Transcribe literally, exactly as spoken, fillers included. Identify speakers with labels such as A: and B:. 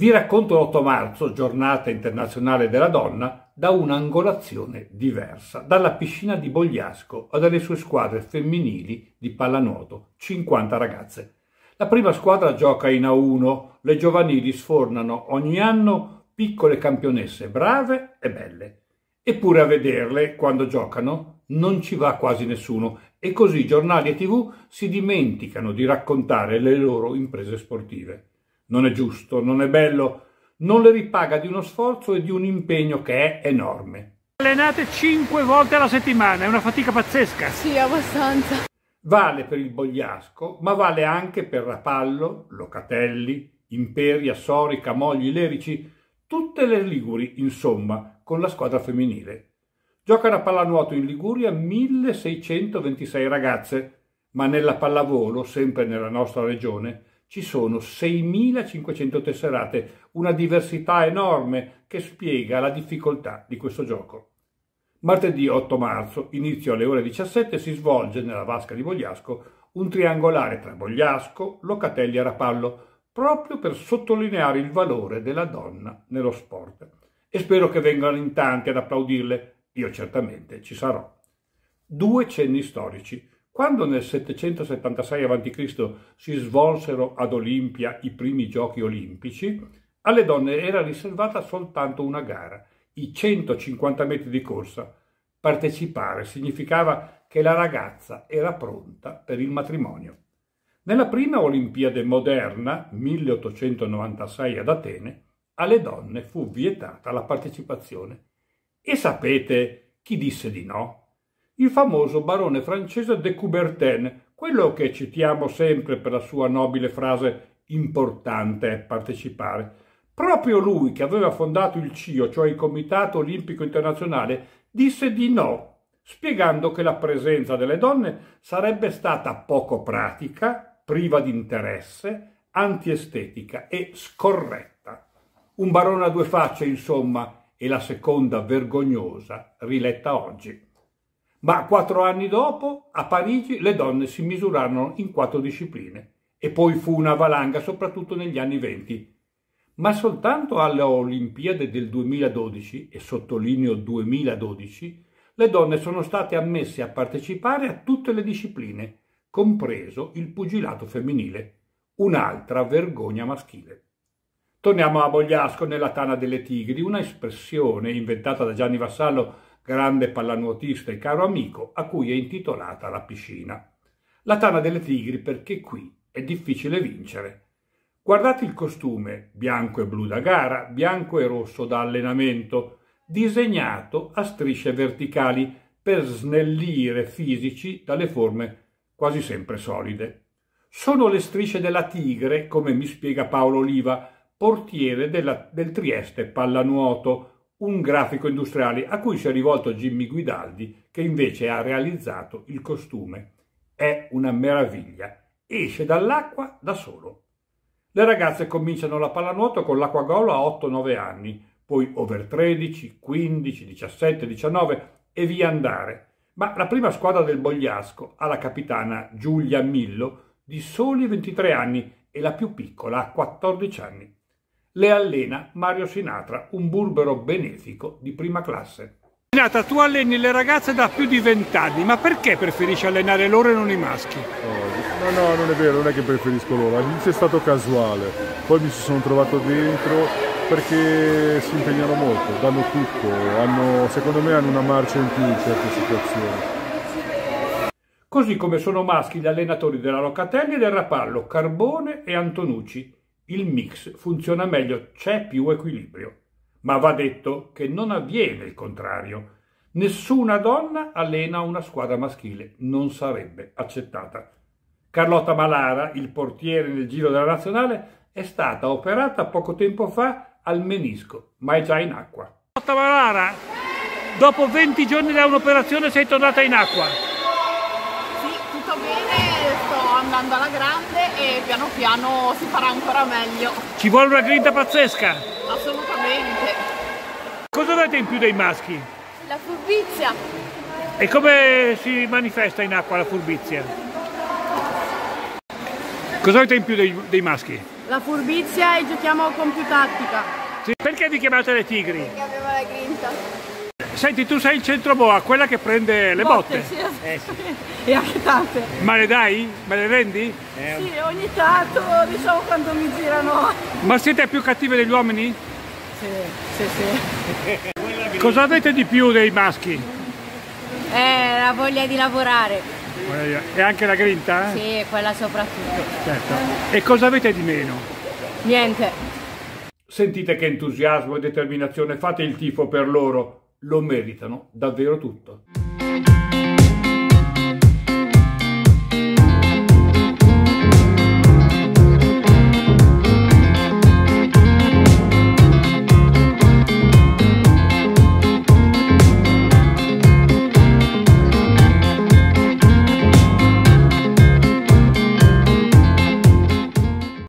A: Vi racconto l'otto marzo, giornata internazionale della donna, da un'angolazione diversa, dalla piscina di Bogliasco e dalle sue squadre femminili di pallanuoto, cinquanta ragazze. La prima squadra gioca in A uno, le giovanili sfornano ogni anno piccole campionesse brave e belle. Eppure a vederle, quando giocano, non ci va quasi nessuno e così giornali e tivù si dimenticano di raccontare le loro imprese sportive. Non è giusto, non è bello, non le ripaga di uno sforzo e di un impegno che è enorme.
B: Allenate cinque volte alla settimana, è una fatica pazzesca.
C: Sì, abbastanza.
A: Vale per il Bogliasco, ma vale anche per Rapallo, Locatelli, Imperi, Assori, Camogli, Lerici, tutte le Liguri, insomma, con la squadra femminile. Giocano a pallanuoto in Liguria milleseicentoventisei ragazze, ma nella pallavolo, sempre nella nostra regione, ci sono seimilacinquecento tesserate, una diversità enorme che spiega la difficoltà di questo gioco. Martedì otto marzo, inizio alle ore diciassette, si svolge nella vasca di Bogliasco un triangolare tra Bogliasco, Locatelli e Rapallo, proprio per sottolineare il valore della donna nello sport. E spero che vengano in tanti ad applaudirle, io certamente ci sarò. Due cenni storici. Quando nel settecentosettantasei avanti Cristo si svolsero ad Olimpia i primi giochi olimpici, alle donne era riservata soltanto una gara, i centocinquanta metri di corsa. Partecipare significava che la ragazza era pronta per il matrimonio. Nella prima Olimpiade moderna, milleottocentonovantasei ad Atene, alle donne fu vietata la partecipazione. E sapete chi disse di no? Il famoso barone francese de Coubertin, quello che citiamo sempre per la sua nobile frase «importante è partecipare». Proprio lui, che aveva fondato il C I O, cioè il Comitato Olimpico Internazionale, disse di no, spiegando che la presenza delle donne sarebbe stata poco pratica, priva di interesse, antiestetica e scorretta. Un barone a due facce, insomma, e la seconda vergognosa, riletta oggi. Ma quattro anni dopo, a Parigi, le donne si misurarono in quattro discipline e poi fu una valanga, soprattutto negli anni venti. Ma soltanto alle Olimpiadi del duemiladodici, e sottolineo duemiladodici, le donne sono state ammesse a partecipare a tutte le discipline, compreso il pugilato femminile, un'altra vergogna maschile. Torniamo a Bogliasco nella Tana delle Tigri, una espressione inventata da Gianni Vassallo, grande pallanuotista e caro amico, a cui è intitolata la piscina. La Tana delle Tigri perché qui è difficile vincere. Guardate il costume, bianco e blu da gara, bianco e rosso da allenamento, disegnato a strisce verticali per snellire fisici dalle forme quasi sempre solide. Sono le strisce della Tigre, come mi spiega Paolo Oliva, portiere della, del Trieste Pallanuoto, un grafico industriale a cui si è rivolto Jimmy Guidaldi, che invece ha realizzato il costume. È una meraviglia, esce dall'acqua da solo. Le ragazze cominciano la pallanuoto con l'acquagolo a otto nove anni, poi over tredici, quindici, diciassette, diciannove e via andare. Ma la prima squadra del Bogliasco ha la capitana Giulia Millo di soli ventitré anni e la più piccola ha quattordici anni. Le allena Mario Sinatra, un burbero benefico di prima classe.
B: Sinatra, tu alleni le ragazze da più di vent'anni, ma perché preferisci allenare loro e non i maschi?
D: No, no, non è vero, non è che preferisco loro, all'inizio è stato casuale, poi mi ci sono trovato dentro perché si impegnano molto, danno tutto, hanno, secondo me hanno una marcia in più in certe situazioni.
A: Così come sono maschi gli allenatori della Locatelli e del Rapallo, Carbone e Antonucci. Il mix funziona meglio, c'è più equilibrio. Ma va detto che non avviene il contrario. Nessuna donna allena una squadra maschile, non sarebbe accettata. Carlotta Malara, il portiere nel giro della nazionale, è stata operata poco tempo fa al menisco, ma è già in acqua.
B: Carlotta Malara, dopo venti giorni da un'operazione sei tornata in acqua.
C: Sì, tutto bene, sto andando alla grande e piano piano si farà ancora meglio.
B: Ci vuole una grinta pazzesca.
C: Assolutamente.
B: Cosa avete in più dei maschi?
C: La furbizia.
B: E come si manifesta in acqua la furbizia? Cosa avete in più dei, dei maschi?
E: La furbizia e giochiamo con più tattica.
B: Sì, perché vi chiamate le tigri?
E: Perché abbiamo la grinta.
B: Senti, tu sei il centroboa, quella che prende le botte.
E: Sì, eh, sì. E anche tante.
B: Ma le dai? Me le rendi?
E: Eh. Sì, ogni tanto, diciamo quando mi girano.
B: Ma siete più cattive degli uomini?
E: Sì, sì, sì.
B: Cosa avete di più dei maschi?
F: Eh, la voglia di lavorare.
B: E anche la grinta? Eh?
F: Sì, quella soprattutto.
B: Certo. E cosa avete di meno?
F: Niente.
A: Sentite che entusiasmo e determinazione, fate il tifo per loro, lo meritano davvero tutto.